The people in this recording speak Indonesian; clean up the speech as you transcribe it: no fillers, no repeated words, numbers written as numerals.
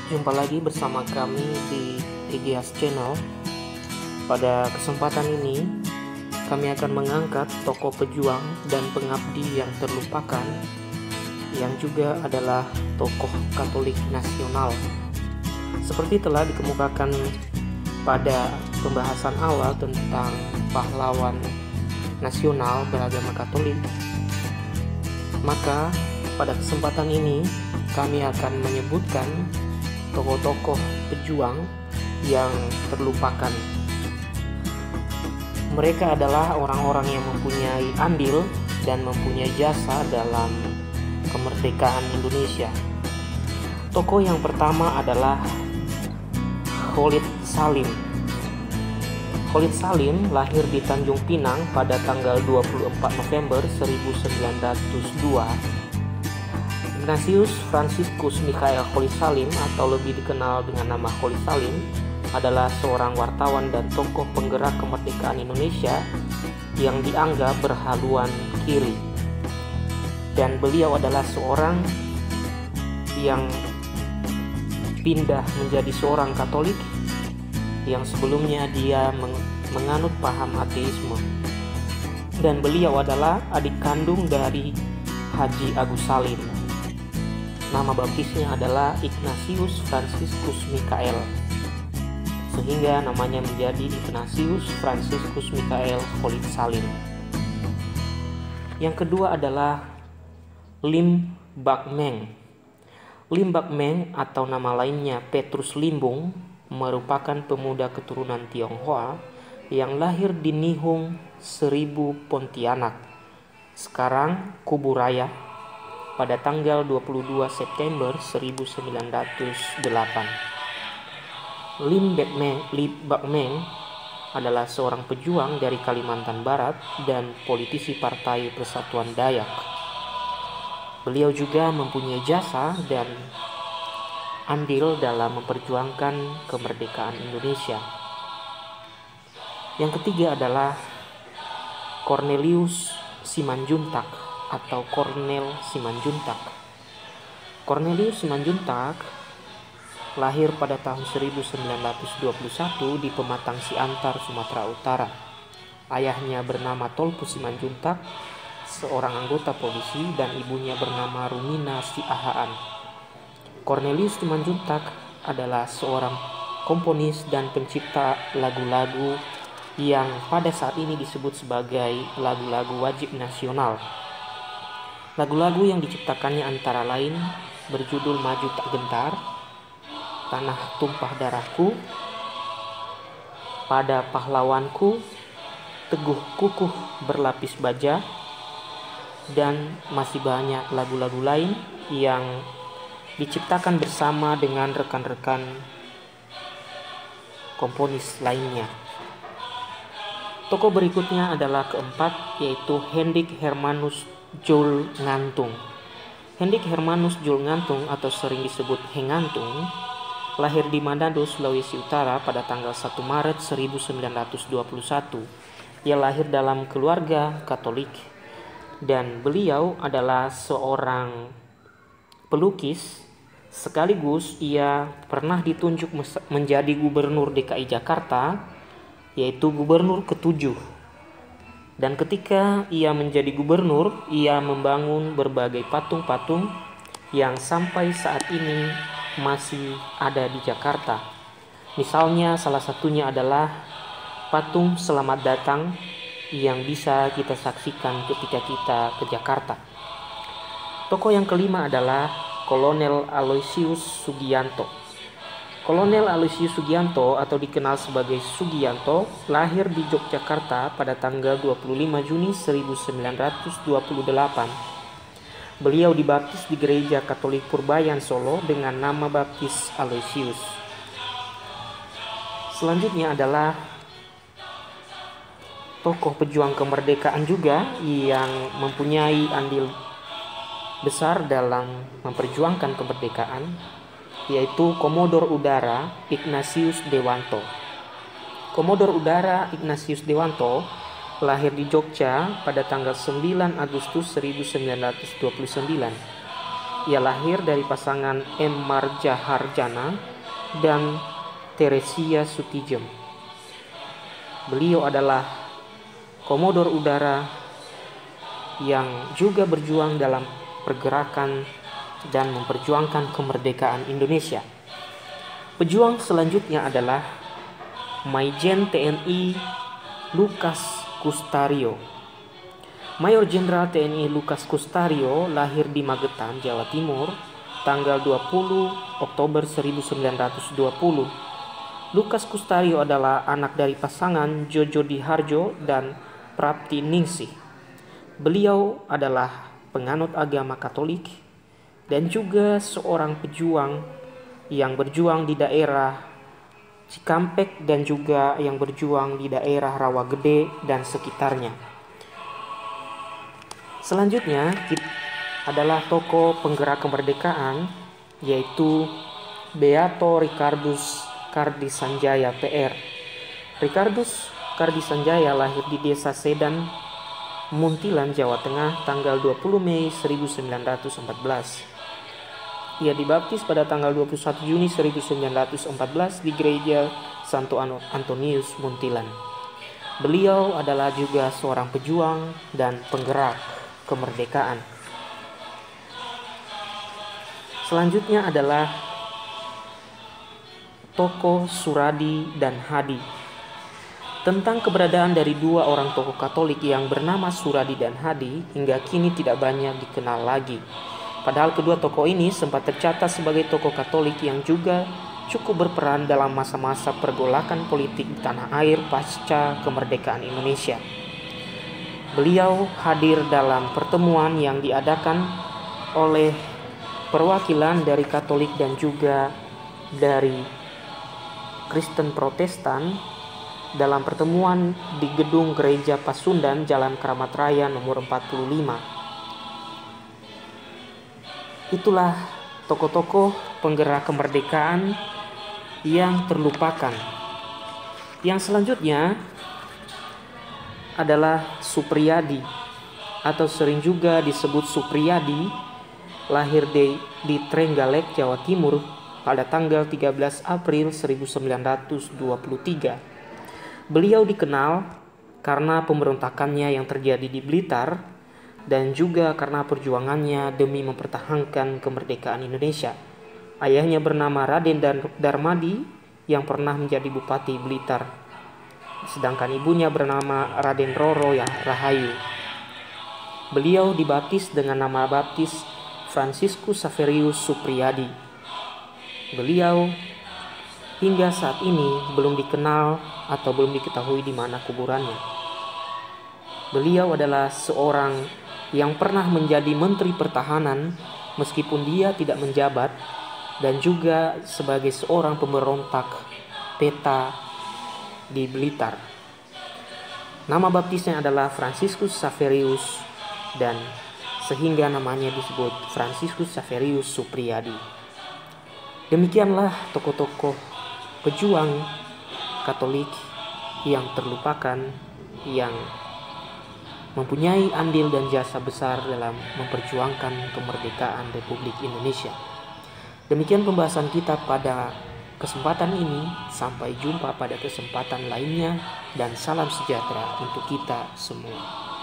Jumpa lagi bersama kami di EGS Channel. Pada kesempatan ini, kami akan mengangkat tokoh pejuang dan pengabdi yang terlupakan, yang juga adalah tokoh Katolik nasional. Seperti telah dikemukakan pada pembahasan awal tentang pahlawan nasional beragama Katolik, maka pada kesempatan ini kami akan menyebutkan tokoh-tokoh pejuang yang terlupakan. Mereka adalah orang-orang yang mempunyai andil dan mempunyai jasa dalam kemerdekaan Indonesia. Tokoh yang pertama adalah Khalid Salim. Khalid Salim lahir di Tanjung Pinang pada tanggal 24 November 1902. Ignatius Franciscus Michael Khalid Salim atau lebih dikenal dengan nama Khalid Salim adalah seorang wartawan dan tokoh penggerak kemerdekaan Indonesia yang dianggap berhaluan kiri. Dan beliau adalah seorang yang pindah menjadi seorang Katolik yang sebelumnya dia menganut paham ateisme. Dan beliau adalah adik kandung dari Haji Agus Salim. Nama baptisnya adalah Ignatius Franciscus Michael, sehingga namanya menjadi Ignatius Franciscus Michael Khalid Salim. Yang kedua adalah Lim Bak Meng. Lim Bak Meng atau nama lainnya Petrus Limbung merupakan pemuda keturunan Tionghoa yang lahir di Nihung, Seribu, Pontianak, sekarang Kuburaya, pada tanggal 22 September 1908. Lim Bak Meng adalah seorang pejuang dari Kalimantan Barat dan politisi Partai Persatuan Dayak. Beliau juga mempunyai jasa dan andil dalam memperjuangkan kemerdekaan Indonesia. Yang ketiga adalah Cornelius Simanjuntak atau Cornel Simanjuntak. Cornelius Simanjuntak lahir pada tahun 1921 di Pematang Siantar, Sumatera Utara. Ayahnya bernama Tolpu Simanjuntak, seorang anggota polisi, dan ibunya bernama Rumina Siahaan. Cornelius Simanjuntak adalah seorang komponis dan pencipta lagu-lagu yang pada saat ini disebut sebagai lagu-lagu wajib nasional. Lagu-lagu yang diciptakannya antara lain berjudul Maju Tak Gentar, Tanah Tumpah Darahku, Pada Pahlawanku, Teguh Kukuh Berlapis Baja, dan masih banyak lagu-lagu lain yang diciptakan bersama dengan rekan-rekan komponis lainnya. Tokoh berikutnya adalah keempat, yaitu Hendrik Hermanus Juul Ngantung. Hendrik Hermanus Juul Ngantung atau sering disebut Hengantung lahir di Manado, Sulawesi Utara pada tanggal 1 Maret 1921. Ia lahir dalam keluarga Katolik dan beliau adalah seorang pelukis, sekaligus ia pernah ditunjuk menjadi gubernur DKI Jakarta, yaitu gubernur ke-7. Dan ketika ia menjadi gubernur, ia membangun berbagai patung-patung yang sampai saat ini masih ada di Jakarta. Misalnya salah satunya adalah patung Selamat Datang yang bisa kita saksikan ketika kita ke Jakarta. Tokoh yang kelima adalah Kolonel Aloysius Sugianto. Kolonel Aloysius Sugianto atau dikenal sebagai Sugianto lahir di Yogyakarta pada tanggal 25 Juni 1928. Beliau dibaptis di Gereja Katolik Purbayan Solo dengan nama baptis Aloysius. Selanjutnya adalah tokoh pejuang kemerdekaan juga yang mempunyai andil besar dalam memperjuangkan kemerdekaan, yaitu Komodor Udara Ignatius Dewanto. Komodor Udara Ignatius Dewanto lahir di Jogja pada tanggal 9 Agustus 1929. Ia lahir dari pasangan M. Marjaharjana dan Teresia Sutijem. Beliau adalah komodor udara yang juga berjuang dalam pergerakan dan memperjuangkan kemerdekaan Indonesia. Pejuang selanjutnya adalah Maijen TNI Lukas Kustario. Mayor Jenderal TNI Lukas Kustario lahir di Magetan, Jawa Timur, tanggal 20 Oktober 1920. Lukas Kustario adalah anak dari pasangan Jojo Diharjo dan Prapti Ningsih. Beliau adalah penganut agama Katolik dan juga seorang pejuang yang berjuang di daerah Cikampek dan juga yang berjuang di daerah Rawagede dan sekitarnya. Selanjutnya adalah tokoh penggerak kemerdekaan, yaitu Beato Ricardus Kardisanjaya PR. Ricardus Kardisanjaya lahir di Desa Sedan, Muntilan, Jawa Tengah, tanggal 20 Mei 1914. Ia dibaptis pada tanggal 21 Juni 1914 di Gereja Santo Antonius, Muntilan. Beliau adalah juga seorang pejuang dan penggerak kemerdekaan. Selanjutnya adalah tokoh Suradi dan Hadi. Tentang keberadaan dari dua orang tokoh Katolik yang bernama Suradi dan Hadi hingga kini tidak banyak dikenal lagi. Padahal kedua tokoh ini sempat tercatat sebagai tokoh Katolik yang juga cukup berperan dalam masa-masa pergolakan politik di tanah air pasca kemerdekaan Indonesia. Beliau hadir dalam pertemuan yang diadakan oleh perwakilan dari Katolik dan juga dari Kristen Protestan dalam pertemuan di gedung Gereja Pasundan, Jalan Keramat Raya nomor 45. Itulah tokoh-tokoh penggerak kemerdekaan yang terlupakan. Yang selanjutnya adalah Supriyadi atau sering juga disebut Supriyadi, lahir di Trenggalek, Jawa Timur pada tanggal 13 April 1923. Beliau dikenal karena pemberontakannya yang terjadi di Blitar dan juga karena perjuangannya demi mempertahankan kemerdekaan Indonesia. Ayahnya bernama Raden Darmadi yang pernah menjadi Bupati Blitar, sedangkan ibunya bernama Raden Roro Rahayu. Beliau dibaptis dengan nama baptis Franciscus Saverius Supriyadi. Beliau hingga saat ini belum dikenal atau belum diketahui di mana kuburannya. Beliau adalah seorang yang pernah menjadi Menteri Pertahanan meskipun dia tidak menjabat, dan juga sebagai seorang pemberontak PETA di Blitar. Nama baptisnya adalah Franciscus Saverius dan sehingga namanya disebut Franciscus Saverius Supriyadi. Demikianlah tokoh-tokoh pejuang Katolik yang terlupakan, yang mempunyai andil dan jasa besar dalam memperjuangkan kemerdekaan Republik Indonesia. Demikian pembahasan kita pada kesempatan ini. Sampai jumpa pada kesempatan lainnya dan salam sejahtera untuk kita semua.